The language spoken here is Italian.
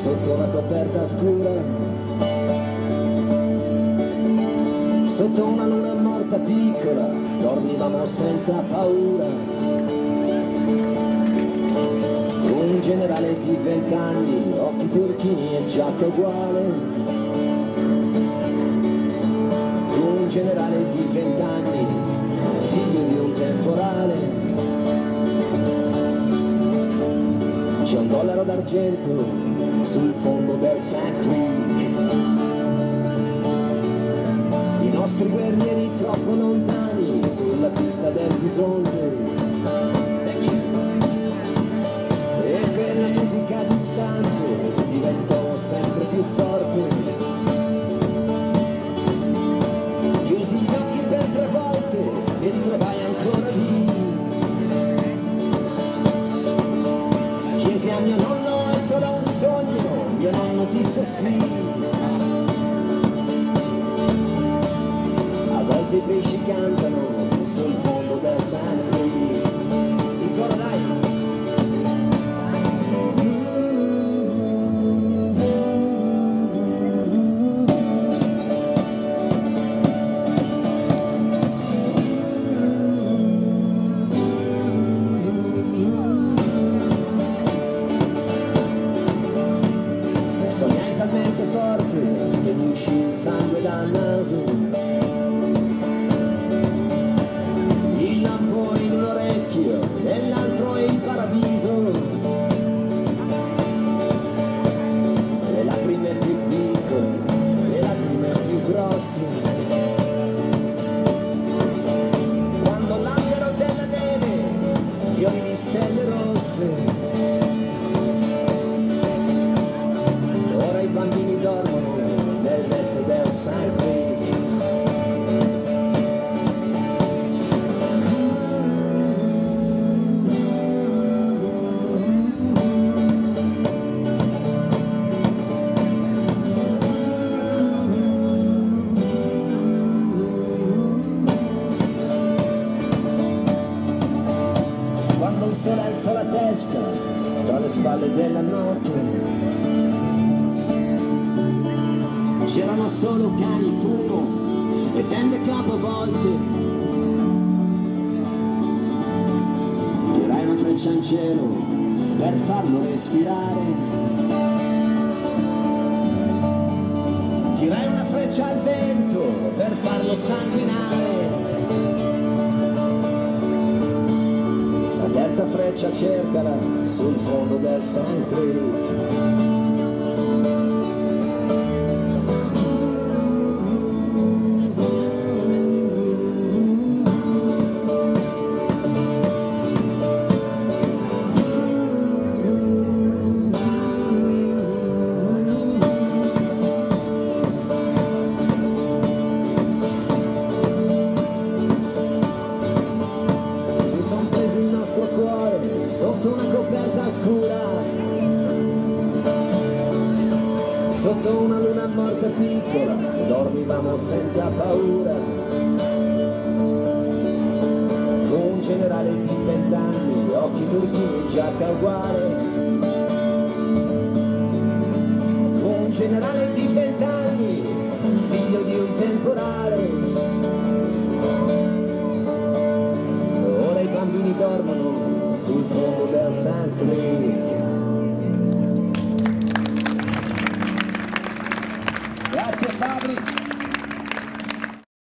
sotto una coperta scura, sotto una luna morta piccola, dormivamo senza paura. Un generale di 20 anni, occhi turchini e giacca uguale. Fu un generale di 20 anni, figlio di un temporale. C'è un dollaro d'argento sul fondo del Sand Creek. I nostri guerrieri troppo lontani sulla pista del bisonte. E per la musica distante diventò sempre più forte. Chiusi gli occhi per 3 volte e li trovai ancora lì. Chiesi a mio nonno: è solo un sogno? Mio nonno disse sì. A volte i pesci cantano sul fondo del Sand Creek. Il coro, dai! Sognai talmente forte che mi uscì il sangue dal naso, il lampo in un orecchio e l'altro è il paradiso. Le lacrime più piccole, le lacrime più grosse. Quando l'albero della neve, fiori di stelle rosse. I bambini dormono nel letto del Sand Creek. Quando il sole alza la testa tra le spalle della notte, c'erano solo cani, fumo e tende capovolte. Tirai una freccia in cielo per farlo respirare. Tirai una freccia al vento per farlo sanguinare. La terza freccia cercala sul fondo del Sand Creek. Sotto una coperta scura, sotto una luna morta piccola, dormivamo senza paura. Fu un generale di 20 anni, occhi turchini, giacca uguale. Fu un generale di 20 anni, figlio di un temporale. Ora i bambini dormono sul fondo del Sand Creek. Grazie Fabri.